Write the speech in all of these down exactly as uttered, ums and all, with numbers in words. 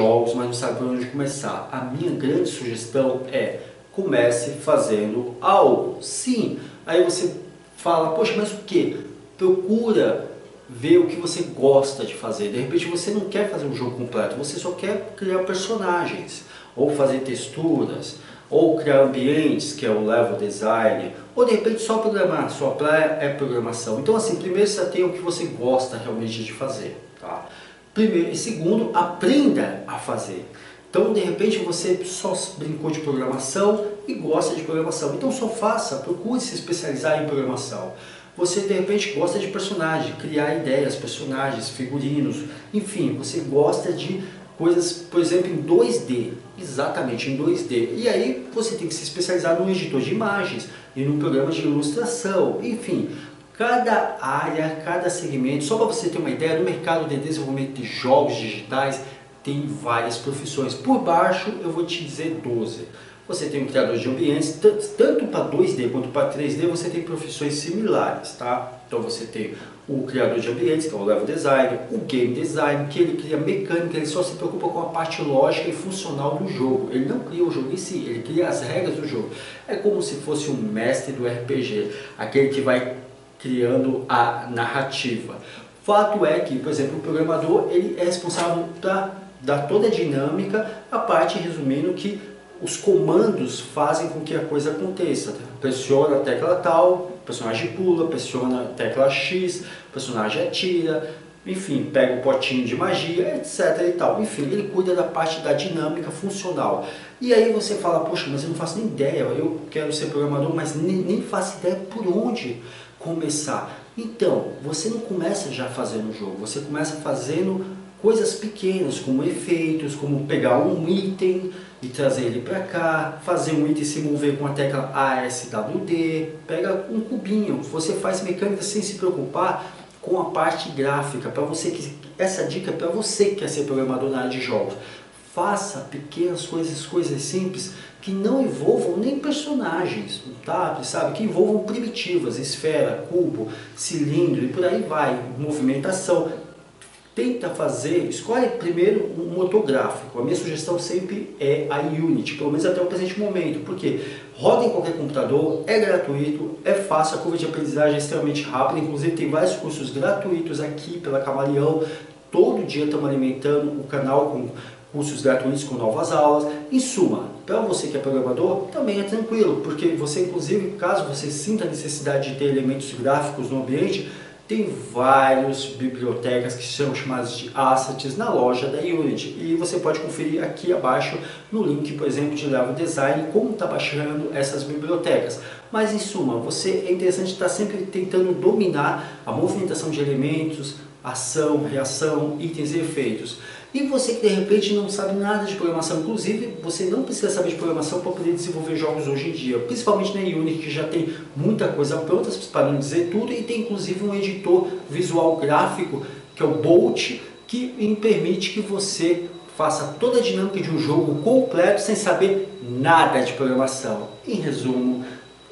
jogos, mas não sabe por onde começar. A minha grande sugestão é: comece fazendo algo. Sim, aí você fala, poxa, mas o que? Procura ver o que você gosta de fazer. De repente você não quer fazer um jogo completo, você só quer criar personagens, ou fazer texturas, ou criar ambientes, que é o level design, ou de repente só programar. Sua praia é programação. Então assim, primeiro você tem o que você gosta realmente de fazer, tá? Primeiro, e segundo, aprenda a fazer. Então, de repente, você só brincou de programação e gosta de programação. Então, só faça, procure se especializar em programação. Você, de repente, gosta de personagem, criar ideias, personagens, figurinos, enfim, você gosta de coisas, por exemplo, em dois D, exatamente em dois D. E aí, você tem que se especializar no editor de imagens e no programa de ilustração, enfim. Cada área, cada segmento, só para você ter uma ideia, no mercado de desenvolvimento de jogos digitais, tem várias profissões. Por baixo eu vou te dizer doze. Você tem um criador de ambientes, tanto para dois D quanto para três D você tem profissões similares, tá? Então você tem o criador de ambientes, que é o level design, o game design, que ele cria mecânica, ele só se preocupa com a parte lógica e funcional do jogo. Ele não cria o jogo em si, ele cria as regras do jogo. É como se fosse um mestre do R P G, aquele que vai criando a narrativa. Fato é que, por exemplo, o programador ele é responsável para dar toda a dinâmica, a parte resumindo que os comandos fazem com que a coisa aconteça. Pressiona a tecla tal, o personagem pula, pressiona a tecla X, o personagem atira, enfim, pega o potinho de magia, etc e tal. Enfim, ele cuida da parte da dinâmica funcional. E aí você fala, poxa, mas eu não faço nem ideia, eu quero ser programador, mas nem, nem faço ideia por onde começar. Então, você não começa já fazendo o jogo, você começa fazendo coisas pequenas, como efeitos, como pegar um item e trazer ele para cá, fazer um item se mover com a tecla A S W D, pega um cubinho, você faz mecânica sem se preocupar com a parte gráfica. Para você que essa dica é para você que quer ser programador na área de jogos. Faça pequenas coisas, coisas simples que não envolvam nem personagens, tá? Sabe? Que envolvam primitivas, esfera, cubo, cilindro e por aí vai, movimentação. Tenta fazer, escolhe primeiro um motor gráfico. A minha sugestão sempre é a Unity, pelo menos até o presente momento, porque roda em qualquer computador, é gratuito, é fácil, a curva de aprendizagem é extremamente rápida, inclusive tem vários cursos gratuitos aqui pela Camaleão. Todo dia estamos alimentando o canal com cursos gratuitos com novas aulas. Em suma, para você que é programador, também é tranquilo, porque você, inclusive, caso você sinta a necessidade de ter elementos gráficos no ambiente, tem várias bibliotecas que são chamadas de assets na loja da Unity. E você pode conferir aqui abaixo no link, por exemplo, de Level Design, como está baixando essas bibliotecas. Mas em suma, você é interessante estar sempre tentando dominar a movimentação de elementos, ação, reação, itens e efeitos. E você que de repente não sabe nada de programação, inclusive você não precisa saber de programação para poder desenvolver jogos hoje em dia, principalmente na Unity, que já tem muita coisa pronta, para não dizer tudo, e tem inclusive um editor visual gráfico, que é o Bolt, que permite que você faça toda a dinâmica de um jogo completo sem saber nada de programação. Em resumo,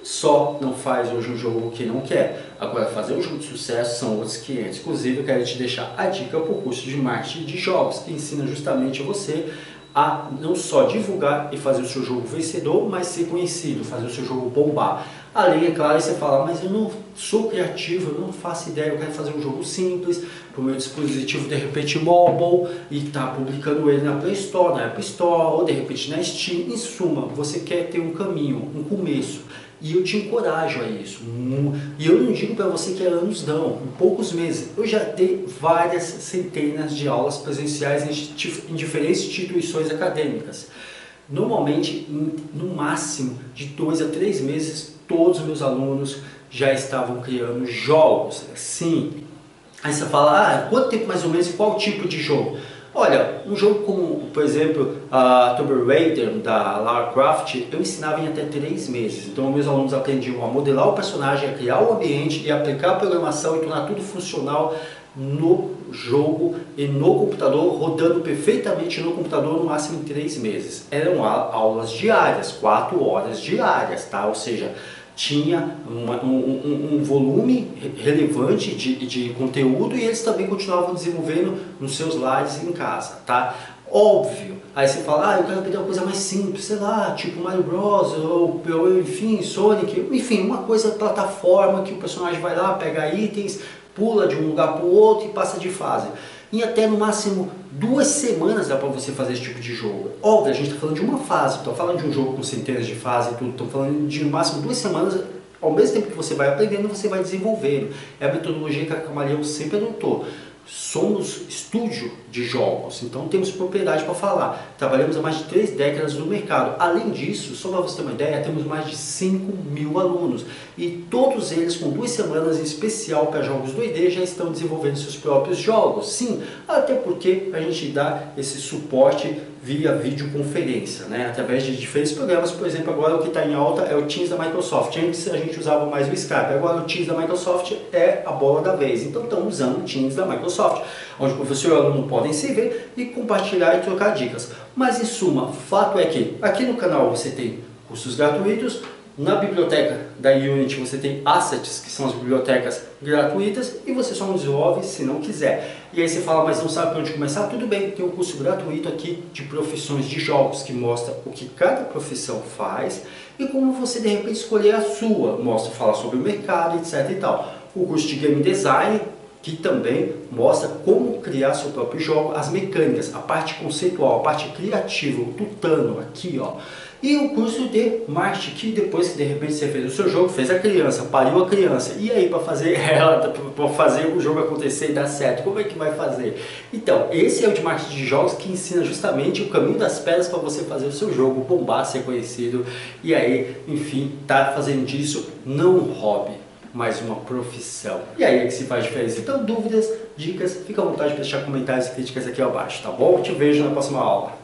só não faz hoje um jogo que não quer. Agora, fazer um jogo de sucesso são outros quinhentos. Inclusive, eu quero te deixar a dica para o curso de marketing de jogos, que ensina justamente você a não só divulgar e fazer o seu jogo vencedor, mas ser conhecido, fazer o seu jogo bombar. Além, é claro, você fala, mas eu não sou criativo, eu não faço ideia, eu quero fazer um jogo simples, para o meu dispositivo, de repente, mobile, e tá publicando ele na Play Store, na App Store, ou de repente na Steam. Em suma, você quer ter um caminho, um começo. E eu te encorajo a isso. E eu não digo para você que é anos não, em poucos meses. Eu já dei várias centenas de aulas presenciais em, em diferentes instituições acadêmicas. Normalmente, em, no máximo de dois a três meses, todos os meus alunos já estavam criando jogos. Sim. Aí você fala, ah, quanto tempo mais ou menos e qual tipo de jogo? Olha, um jogo como, por exemplo, a Tomb Raider da Lara Croft, eu ensinava em até três meses. Então, meus alunos aprendiam a modelar o personagem, a criar o ambiente e aplicar a programação e tornar tudo funcional no jogo e no computador, rodando perfeitamente no computador no máximo em três meses. Eram aulas diárias, quatro horas diárias, tá? Ou seja, tinha uma, um, um, um volume relevante de, de conteúdo e eles também continuavam desenvolvendo nos seus lares em casa, tá? Óbvio. Aí você fala, ah, eu quero aprender uma coisa mais simples, sei lá, tipo Mario Bros, ou, ou enfim, Sonic, enfim, uma coisa plataforma que o personagem vai lá, pega itens, pula de um lugar para o outro e passa de fase. Em até no máximo duas semanas dá para você fazer esse tipo de jogo. Óbvio, a gente está falando de uma fase, estou falando de um jogo com centenas de fases e tudo, estou falando de no máximo duas semanas, ao mesmo tempo que você vai aprendendo, você vai desenvolvendo. É a metodologia que a Camaleão sempre adotou. Somos estúdio de jogos, então temos propriedade para falar. Trabalhamos há mais de três décadas no mercado. Além disso, só para você ter uma ideia, temos mais de cinco mil alunos. E todos eles, com duas semanas em especial para jogos dois D, já estão desenvolvendo seus próprios jogos. Sim, até porque a gente dá esse suporte via videoconferência, né? Através de diferentes programas. Por exemplo, agora o que está em alta é o Teams da Microsoft. Antes a gente usava mais o Skype, agora o Teams da Microsoft é a bola da vez. Então estamos usando o Teams da Microsoft, onde o professor e o aluno podem se ver e compartilhar e trocar dicas. Mas em suma, fato é que aqui no canal você tem cursos gratuitos, na biblioteca da Unity você tem assets, que são as bibliotecas gratuitas, e você só não desenvolve se não quiser. E aí você fala, mas não sabe para onde começar? Tudo bem, tem um curso gratuito aqui de profissões de jogos, que mostra o que cada profissão faz e como você de repente escolher a sua. Mostra, fala sobre o mercado, etc e tal. O curso de Game Design, que também mostra como criar seu próprio jogo, as mecânicas, a parte conceitual, a parte criativa, o tutano aqui, ó. E o curso de marketing, que depois que de repente você fez o seu jogo, fez a criança, pariu a criança, e aí para fazer ela, para fazer o jogo acontecer e dar certo, como é que vai fazer? Então, esse é o de marketing de jogos, que ensina justamente o caminho das pedras para você fazer o seu jogo bombar, ser conhecido, e aí, enfim, tá fazendo disso não um hobby, mas uma profissão. E aí é que se faz diferença. Então, dúvidas, dicas, fica à vontade de deixar comentários e críticas aqui abaixo, tá bom? Te vejo na próxima aula.